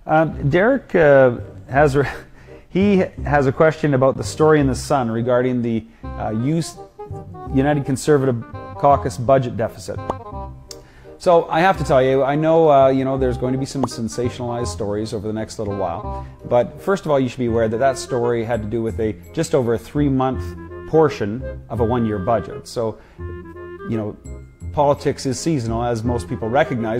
Derek has a question about the story in the Sun regarding the United Conservative Caucus budget deficit. So I have to tell you, I know there's going to be some sensationalized stories over the next little while, but first of all, you should be aware that that story had to do with just over a 3-month portion of a 1-year budget. So, politics is seasonal, as most people recognize.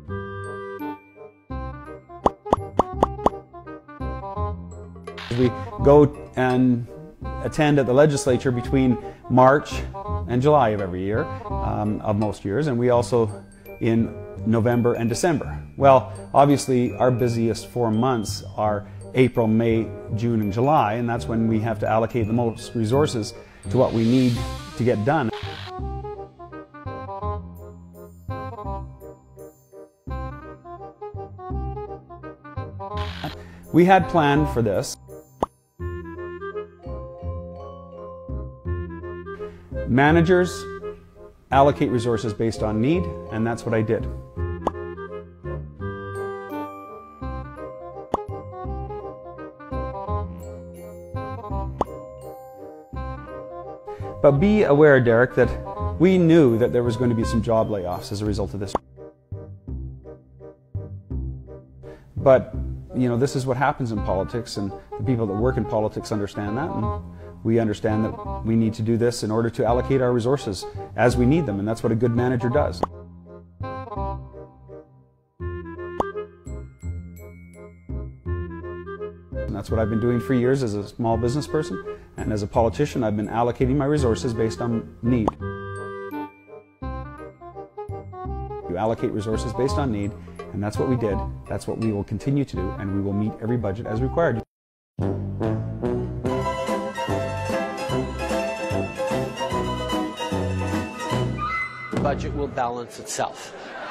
We go and attend at the legislature between March and July of every year, of most years, and we also in November and December. Well, obviously our busiest 4 months are April, May, June, and July, and that's when we have to allocate the most resources to what we need to get done. We had planned for this. Managers allocate resources based on need, and that's what I did. But be aware, Derek, that we knew that there was going to be some job layoffs as a result of this. But, this is what happens in politics, and the people that work in politics understand that, and we understand that we need to do this in order to allocate our resources as we need them, and that's what a good manager does. And that's what I've been doing for years as a small business person, and as a politician I've been allocating my resources based on need. You allocate resources based on need, and that's what we did, that's what we will continue to do, and we will meet every budget as required. The budget will balance itself.